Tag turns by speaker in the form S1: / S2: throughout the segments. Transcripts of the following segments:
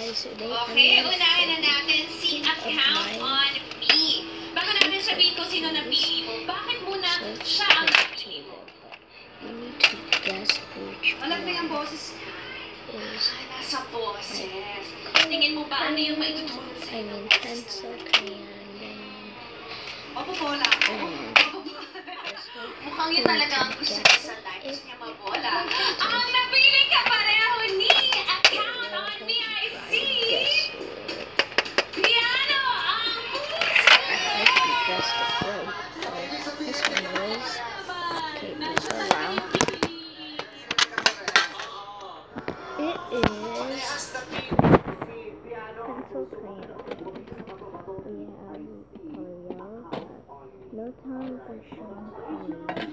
S1: guys, today
S2: Okay, unahin na natin si account on me. Baka natin sabihin ko sino napili mo. Bakit muna siya ang napili mo?
S1: You need to guess which
S2: Alam na yung boses niya. Nasa boses. Tingin mo ba ano yung maitutulong
S1: I
S2: sa'yo?
S1: mean, pencil, crayon, then...
S2: Mapubola ako. Mukhang yun talaga ang gusto niya sa life. Gusto niya mabola. Ang napili ka pareho ni account on me, I see! Piano ang puso!
S1: I hope you guessed it right. This one is... Okay, these are round. It is... pencil, crayon. We have Oreo, but no time for showing colors.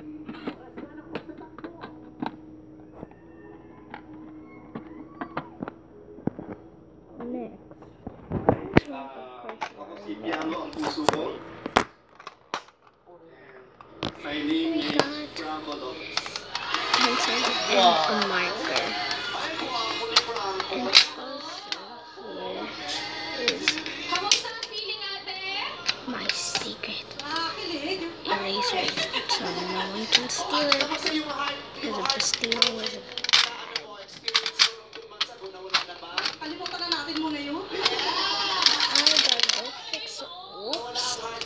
S1: Next,
S3: Si Piano ang puso mo. My name
S1: we
S3: is
S1: got
S3: Franco Lopez.
S1: pencil and a marker. And also here is
S2: Kamusta ang feeling, ate?
S1: my secret
S2: Nakakilig.
S1: eraser, so no one can steal it. Because if the stealing is a
S2: Kalimutan na natin muna yun.
S1: I gotta go fix it. Oops.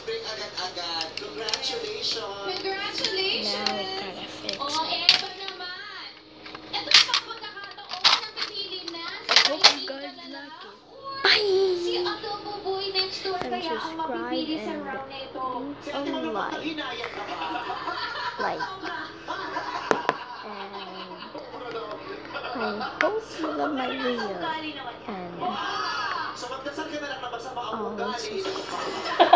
S2: Congratulations!
S1: Now we gotta fix
S2: Oh,
S1: it.
S2: Eva naman. Ito ang pagkakataon na pinili na si
S1: Hope you guys like it. Bye!
S2: Si Adobo Boy next door
S1: And
S2: kaya ang
S1: subscribe
S2: mapipili sa
S1: and
S2: round na ito.
S1: leave a like. Like. And I hope you love my video. And always subscribe.